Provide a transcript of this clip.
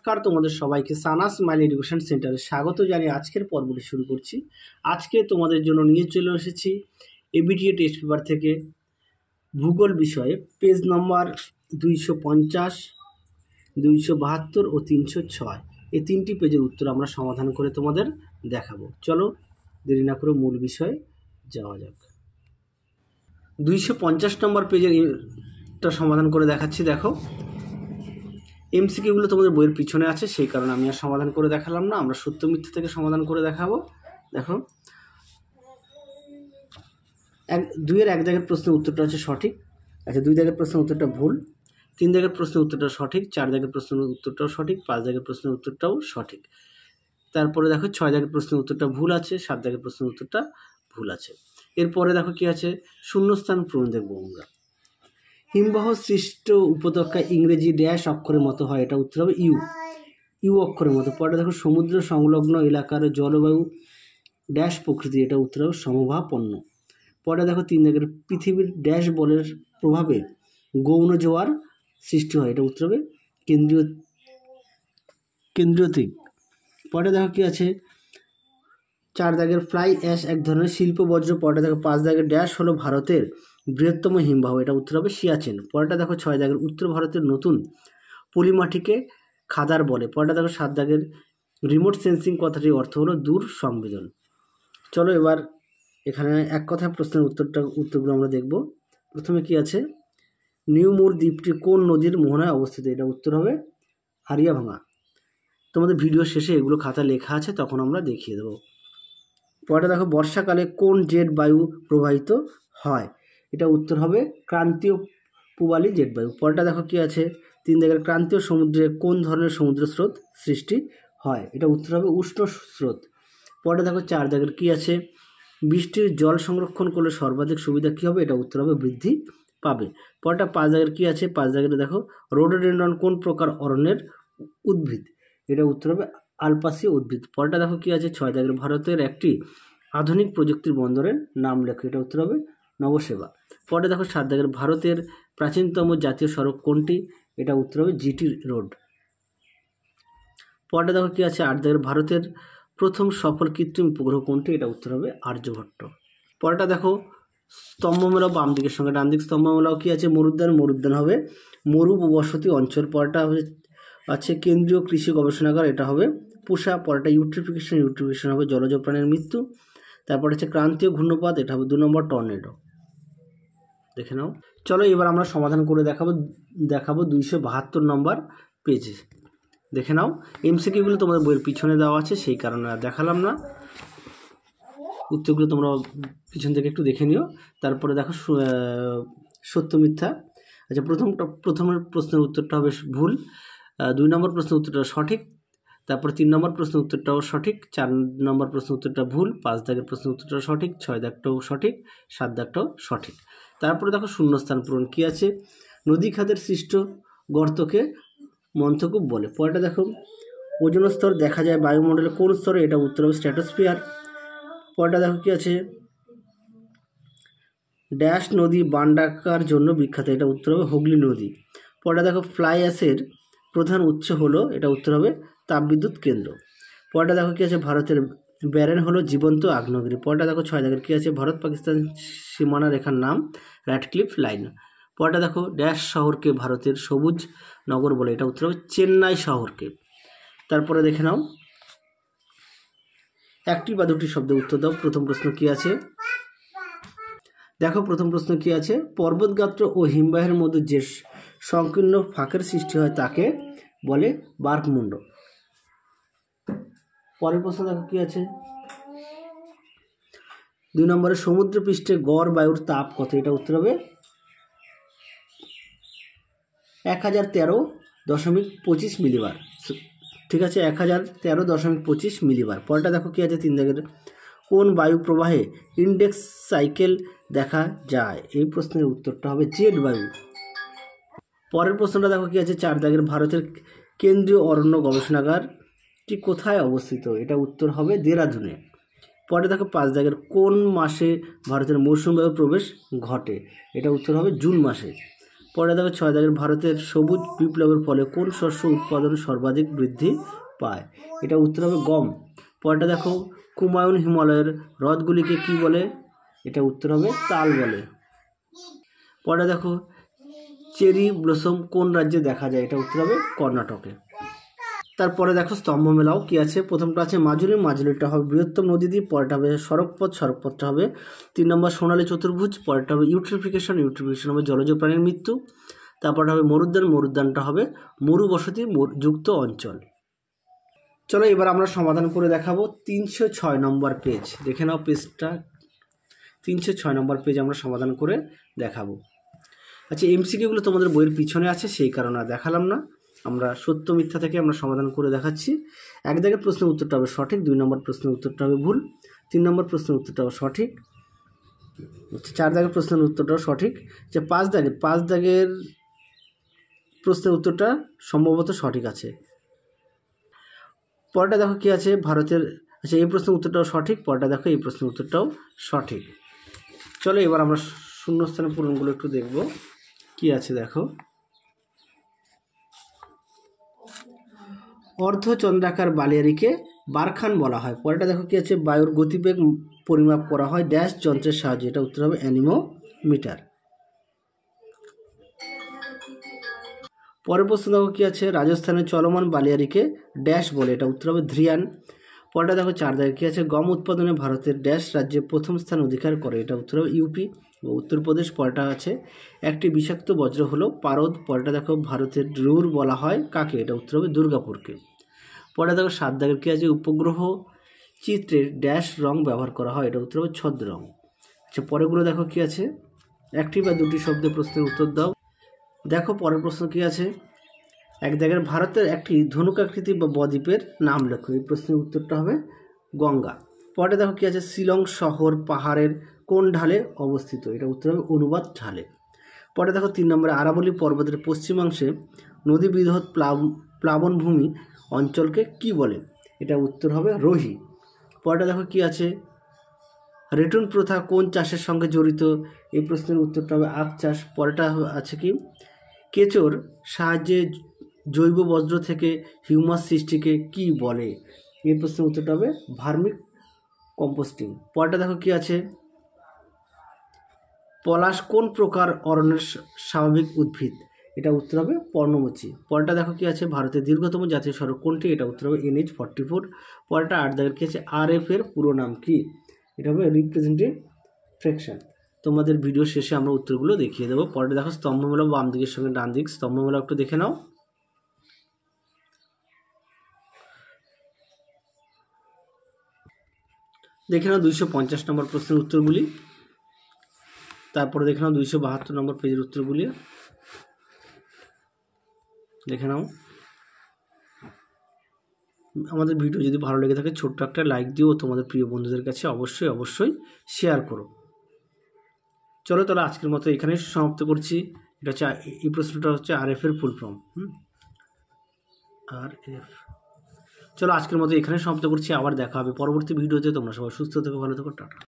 নমস্কার তোমাদের সবাইকে সানা স্মাইল এডুকেশন সেন্টারে স্বাগত জানিয়ে আজকের পর্বটি শুরু করছি। আজকে তোমাদের জন্য নিয়ে চলে এসেছি এবিটিএ টেস্ট পেপার থেকে ভূগোল বিষয়ে পেজ নম্বর 250, 272 ও 306 এই তিনটি পেজের উত্তর আমরা সমাধান করে তোমাদের দেখাবো। চলো দেরি না করে মূল বিষয়ে যাওয়া যাক। 250 নম্বর পেজেরটা সমাধান করে দেখাচ্ছি। দেখো, এমসিকিউগুলো তোমাদের বইয়ের পিছনে আছে, সেই কারণে আমি আর সমাধান করে দেখালাম না, আমরা সত্য মিথ্যা থেকে সমাধান করে দেখাবো। দেখো, 2-এর 1 দাগের প্রশ্নের উত্তরটা হচ্ছে সঠিক। আচ্ছা, 2 দাগের প্রশ্নের উত্তরটা ভুল, 3 দাগের প্রশ্নের উত্তরটা সঠিক, 4 দাগের প্রশ্নের উত্তরটাও সঠিক, 5 দাগের প্রশ্নের উত্তরটাও সঠিক। তারপরে দেখো 6 দাগের প্রশ্নের উত্তরটা ভুল আছে, 7 দাগের প্রশ্নের উত্তরটা ভুল আছে। এরপরে দেখো কি আছে, শূন্যস্থান পূরণ দেখবো আমরা। হিমবাহ সৃষ্ট উপত্যকা ইংরেজি ড্যাশ অক্ষরের মতো হয়, এটা উত্তর হবে ইউ অক্ষরের মতো। পরে দেখো সমুদ্র সংলগ্ন এলাকার জলবায়ু ড্যাশ প্রকৃতি, এটা উত্তর হবে সমভাবাপন্ন। পরে দেখো 3 দাগের পৃথিবীর ড্যাশ বলের প্রভাবে গৌণ জোয়ার সৃষ্টি হয়, এটা উত্তর হবে কেন্দ্রীয় দিক। পরে দেখো কি আছে, 4 দাগের ফ্লাই অ্যাশ এক ধরনের শিল্প বজ্র। পরে দেখো 5 দাগের ড্যাশ হলো ভারতের বৃহত্তম হিমবাহ, এটা উত্তর হবে সিয়াচেন। পরেটা দেখো 6 দাগের উত্তর ভারতের নতুন পলিমাটিকে খাদার বলে। পরেটা দেখো 7 দাগের রিমোট সেন্সিং কথাটির অর্থ হলো দূর সংবেদন। চলো এবার এখানে এক কথা প্রশ্নের উত্তরগুলো আমরা দেখব। প্রথমে কি আছে, নিউমুর দ্বীপটি কোন নদীর মোহনায় অবস্থিত, এটা উত্তর হবে হারিয়াভাঙা। তোমাদের ভিডিও শেষে এগুলো খাতায় লেখা আছে, তখন আমরা দেখিয়ে দেবো। পরেটা দেখো বর্ষাকালে কোন জেট বায়ু প্রবাহিত হয়, এটা উত্তর হবে ক্রান্তীয় পূবালী জেট বায়ু। পরেটা দেখো কি আছে, 3 দাগের ক্রান্তীয় সমুদ্রে কোন ধরনের সমুদ্র স্রোত সৃষ্টি হয়, এটা উত্তর হবে উষ্ণ স্রোত। পরেটা দেখো 4 দাগের কি আছে, বৃষ্টির জল সংরক্ষণ করলে সর্বাধিক সুবিধা কী হবে, এটা উত্তর হবে বৃদ্ধি পাবে। পরেটা 5 দাগের কি আছে, 5 দাগের দেখো রোডোডেন্ড্রন কোন প্রকার অরণ্যের উদ্ভিদ, এটা উত্তর হবে আলপাসীয় উদ্ভিদ। পরেটা দেখো কি আছে, 6 দাগের ভারতের একটি আধুনিক প্রযুক্তির বন্দরের নাম লেখো, এটা উত্তর হবে নবসেবা। পরে দেখো 7 দাগের ভারতের প্রাচীনতম জাতীয় সড়ক কোনটি, এটা উত্তর হবে জিটি রোড। পরে দেখো কি আছে, 8 দাগের ভারতের প্রথম সফল কৃত্রিম উপগ্রহ কোনটি, এটা উত্তর হবে আর্যভট্ট। পরেটা দেখো স্তম্ভ মেলাও বাম দিকের সঙ্গে ডান দিক স্তম্ভ মেলাও কি আছে, মরুদ্যান হবে মরুবসতি অঞ্চল। পরেটা আছে কেন্দ্রীয় কৃষি গবেষণাগার, এটা হবে পুষা। পরেটা ইউট্রিফিকেশন হবে জলজ প্রাণীর মৃত্যু। তারপর হচ্ছে ক্রান্তীয় ঘূর্ণপাত, এটা হবে 2 নম্বর টর্নেডো। দেখে নাও। চলো এবার আমরা সমাধান করে দেখাবো 272 নম্বর পেজে। দেখে নাও, এমসিকিউগুলো তোমাদের বইয়ের পিছনে দেওয়া আছে, সেই কারণে আর দেখালাম না, উত্তরগুলো তোমরা পিছন থেকে একটু দেখে নিও। তারপরে দেখো সত্য মিথ্যা। আচ্ছা, প্রথমের প্রশ্নের উত্তরটা হবে ভুল, 2 নম্বর প্রশ্নের উত্তরটা সঠিক, তারপর 3 নম্বর প্রশ্নের উত্তরটাও সঠিক, 4 নম্বর প্রশ্নের উত্তরটা ভুল, 5 দাগের প্রশ্নের উত্তরটা সঠিক, 6 দাগটাও সঠিক, 7 দাগটাও সঠিক। তারপরে দেখো শূন্যস্থান পূরণ কি আছে, নদী খাদের সৃষ্ট গর্তকে মন্থকূপ বলে। পরেটা দেখো ওজোন স্তর দেখা যায় বায়ুমণ্ডলে কোন স্তরে, এটা উত্তর হবে স্ট্র্যাটোস্ফিয়ার। পরেটা দেখো কি আছে, ড্যাশ নদী বান ডাকার জন্য বিখ্যাত, এটা উত্তর হবে হুগলি নদী। পরেটা দেখো ফ্লাই অ্যাশের প্রধান উৎস হলো, এটা উত্তর হবে তাপবিদ্যুৎ কেন্দ্র। পরেটা দেখো কি আছে, ভারতের ব্যারেন হলো জীবন্ত আগ্নেয়গিরি। পরেটা দেখো 6 দাগের কি আছে, ভারত পাকিস্তান সীমানা রেখার নাম র্যাডক্লিফ লাইন। পরেটা দেখো ড্যাশ শহরকে ভারতের সবুজ নগর বলে, এটা উত্তর হবে চেন্নাই শহরকে। তারপরে দেখে নাও, একটি বা দুটি শব্দে উত্তর দাও। প্রথম প্রশ্ন কি আছে, দেখো প্রথম প্রশ্ন কি আছে, পর্বতগাত্র ও হিমবাহের মধ্যে যে সংকীর্ণ ফাঁকের সৃষ্টি হয় তাকে বলে বার্কমুণ্ড। পরের প্রশ্ন দেখো কি আছে, 2 নম্বরে সমুদ্র পৃষ্ঠে গড় বায়ুর তাপ কত, এটা উত্তর হবে 1013.25 মিলিবার। ঠিক আছে, 1013.25 মিলিবার। পরেরটা দেখো কি আছে, 3 দাগের কোন বায়ু প্রবাহে ইন্ডেক্স সাইকেল দেখা যায়, এই প্রশ্নের উত্তরটা হবে জেট বায়ু। পরের প্রশ্নটা দেখো কি আছে, 4 দাগের ভারতের কেন্দ্রীয় অরণ্য গবেষণাগারটি কোথায় অবস্থিত, এটা উত্তর হবে দেরাদুনে। পরে দেখো 5 দাগের কোন মাসে ভারতের মৌসুমী বায়ু প্রবেশ ঘটে, এটা উত্তর হবে জুন মাসে। পরে দেখো 6 দাগের ভারতের সবুজ বিপ্লবের ফলে কোন শস্য উৎপাদন সর্বাধিক বৃদ্ধি পায়? এটা উত্তর হবে গম। পরেরটা দেখো কুমায়ুন হিমালয়ের হ্রদগুলিকে কি বলে? এটা উত্তর হবে তাল বলে। পরেরটা দেখো চেরি ব্লসম কোন রাজ্যে দেখা যায়? এটা উত্তর হবে কর্ণাটকে। তারপরে দেখো স্তম্ভ মেলাও কি আছে। প্রথমটা আছে মাজুলি, মাজুলিটা হবে বৃহত্তম নদীদ্বীপ। পরেরটা হবে সড়কপথ, সড়কপথটা হবে 3 নম্বর সোনালী চতুর্ভুজ। পরেরটা হবে ইউট্রিফিকেশন, ইউট্রিফিকেশন হবে জলজ প্রাণীর মৃত্যু। তারপরটা হবে মরুদ্যান, মরুদ্যানটা হবে মরুবসতি যুক্ত অঞ্চল। চলো এবার আমরা সমাধান করে দেখাবো 306 নম্বর পেজ। দেখে নাও পেজটা, 306 নম্বর পেজ আমরা সমাধান করে দেখাবো। আচ্ছা, এমসিকিউগুলো তোমাদের বইয়ের পিছনে আছে, সেই কারণে আর দেখালাম না। আমরা সত্য মিথ্যা থেকে আমরা সমাধান করে দেখাচ্ছি। 1 দাগের প্রশ্নের উত্তরটা হবে সঠিক, 2 নম্বর প্রশ্নের উত্তরটা হবে ভুল, 3 নম্বর প্রশ্নের উত্তরটা হবে সঠিক, 4 দাগের প্রশ্নের উত্তরটাও সঠিক। যে 5 দাগের প্রশ্নের উত্তরটা সম্ভবত সঠিক আছে। পরেরটা দেখো কি আছে ভারতের, আচ্ছা এই প্রশ্নের উত্তরটাও সঠিক। পরেরটা দেখো এই প্রশ্নের উত্তরটাও সঠিক। চলো এবার আমরা শূন্যস্থানের পূরণগুলো একটু দেখব কি আছে। দেখো অর্ধচন্দ্রাকার বালিয়াড়িকে বারখান বলা হয়। পরেরটা দেখো কি আছে বায়ুর গতিবেগ পরিমাপ করা হয় ড্যাশ যন্ত্রের সাহায্যে। এটা উত্তর হবে অ্যানিমোমিটার। পরের প্রশ্ন দেখো কি আছে রাজস্থানের চলমান বালিয়াড়িকে ড্যাশ বলে। এটা উত্তর হবে ধ্রিয়ান। পরেরটা দেখো 4 দাগে কি আছে গম উৎপাদনে ভারতের ড্যাশ রাজ্যে প্রথম স্থান অধিকার করে। এটা উত্তর হবে ইউপি ও উত্তরপ্রদেশ। পরেরটা আছে একটি বিষাক্ত বজ্র হলো পারদ। পরেরটা দেখো ভারতের রুর বলা হয় কাকে? এটা উত্তর হবে দুর্গাপুরকে। পরেরটা দেখো 7 দাগের কি আছে উপগ্রহ চিত্রের ড্যাশ রং ব্যবহার করা হয়। এটা উত্তর হবে ছদ্ম রং। আচ্ছা পরেরগুলো দেখো কি আছে একটি বা দুটি শব্দে প্রশ্নের উত্তর দাও। দেখো পরের প্রশ্ন কি আছে 1 দাগের ভারতের একটি ধনুকাকৃতি বা বদ্বীপের নাম লেখো। এই প্রশ্নের উত্তরটা হবে গঙ্গা। পরে দেখো কি আছে শিলং শহর পাহাড়ের কোন ঢালে অবস্থিত? এটা উত্তর হবে অনুবাদ ঢালে। পরে দেখো 3 নম্বরে আরাবলী পর্বতের পশ্চিমাংশে নদী বৃহৎ প্লাবনভূমি অঞ্চলকে কি বলে? এটা উত্তর হবে রোহি। পরেটা দেখো কি আছে রেটুন প্রথা কোন চাষের সঙ্গে জড়িত? এই প্রশ্নের উত্তরটা হবে আখ চাষ। পরেটা আছে কি কেঁচোর সাহায্যে জৈব বজ্র থেকে হিউমাস সৃষ্টিকে কি বলে? এই প্রশ্নের উত্তরটা হবে ভার্মিক কম্পোস্টিং। পরেটা দেখো কি আছে পলাশ কোন প্রকার অরণ্যের স্বাভাবিক উদ্ভিদ? এটা উত্তর হবে পর্ণমোচী। পরেটা দেখো কি আছে ভারতের দীর্ঘতম জাতীয় সড়ক কোনটি? এটা উত্তর হবে NH-44। পরেটা 8 দাগের কি আছে RF এর পুরো নাম কি? এটা হবে রিপ্রেজেন্টেটিভ ফ্র্যাকশন। তোমাদের ভিডিও শেষে আমরা উত্তরগুলো দেখিয়ে দেবো। পরেটা দেখো স্তম্ভমেলা বাম দিকের সঙ্গে ডান দিক, স্তম্ভমেলা একটু দেখে নাও। দেখে নাও 250 নম্বর প্রশ্নের উত্তরগুলি। তারপরে দেখে নাও 272 নম্বর পেজের উত্তরগুলি দেখে নাও। আমাদের ভিডিও যদি ভালো লেগে থাকে ছোট্ট একটা লাইক দিও, তোমাদের প্রিয় বন্ধুদের কাছে অবশ্যই শেয়ার করো। চলো তাহলে আজকের মতো এখানেই সমাপ্ত করছি। এটা হচ্ছে এই প্রশ্নটা হচ্ছে RF এর ফুল ফর্ম। RF। চলো আজকের মতো এখানে সমাপ্ত করছি, আবার দেখা হবে পরবর্তী ভিডিওতে। তোমরা সবাই সুস্থ থেকো, ভালো থেকো, টাটা।